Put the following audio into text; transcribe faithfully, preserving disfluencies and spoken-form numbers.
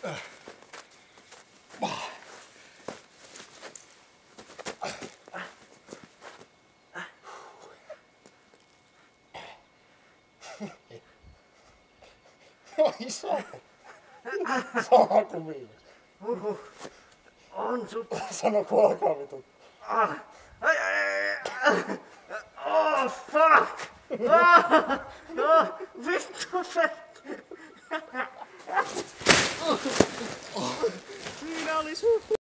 Oi saa. Saako viimeksi? Uhuh. On sut. Sano kun alkaa vitut. Ah. Ai, ai, ai. Oh fuck! Ah. Oh, vittu se! Siinä oli suhu.